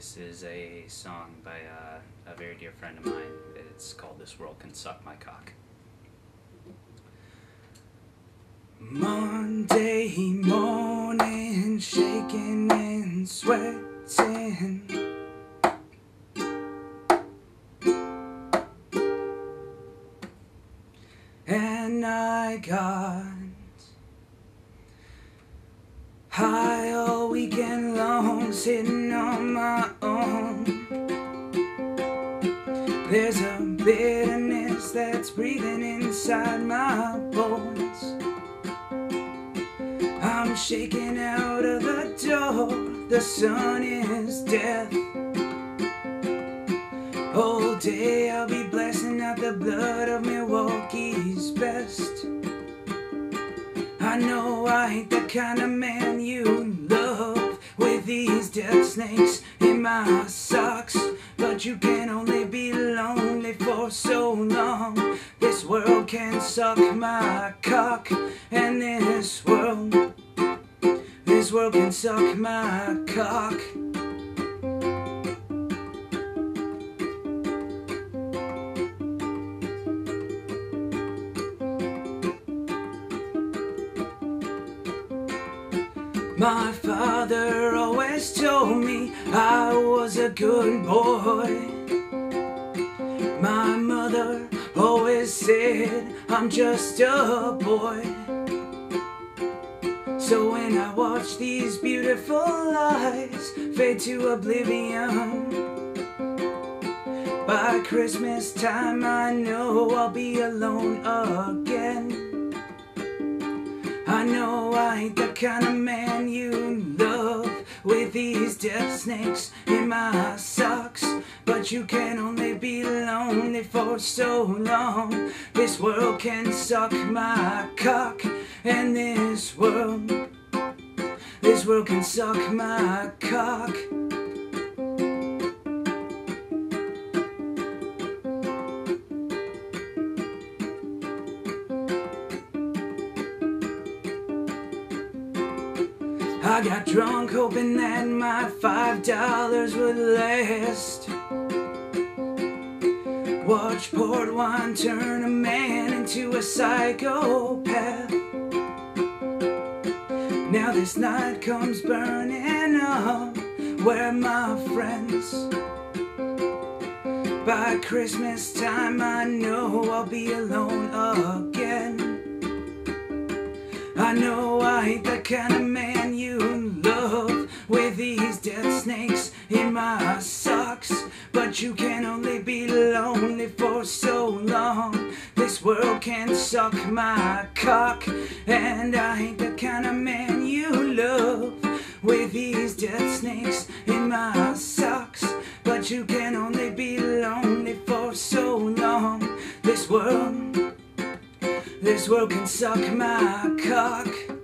This is a song by a very dear friend of mine. It's called This World Can Suck My Cock. Monday morning, shaking and sweating, and I got high all weekend long, sitting on my own. There's a bitterness that's breathing inside my bones. I'm shaking out of the door, the sun is death. All day I'll be blessing out the blood of Milwaukee's best. I know I ain't the kind of man you love, with these death snakes in my socks. But you can only be lonely for so long. This world can suck my cock, and this world can suck my cock. My father always told me I was a good boy. My mother always said I'm just a boy. So when I watch these beautiful eyes fade to oblivion, by Christmas time I know I'll be alone again. I know I ain't the kind of man you love, with these death snakes in my socks. But you can only be lonely for so long. This world can suck my cock, and this world can suck my cock. I got drunk hoping that my $5 would last. Watch port wine turn a man into a psychopath. Now this night comes burning up. Where are my friends? By Christmas time I know I'll be alone again. I know I ain't the kind of man you love, with these death snakes in my socks. But you can only be lonely for so long. This world can suck my cock, and I ain't the kind of man you love, with these death snakes in my socks. But you can only be lonely for so long. This world can suck my cock.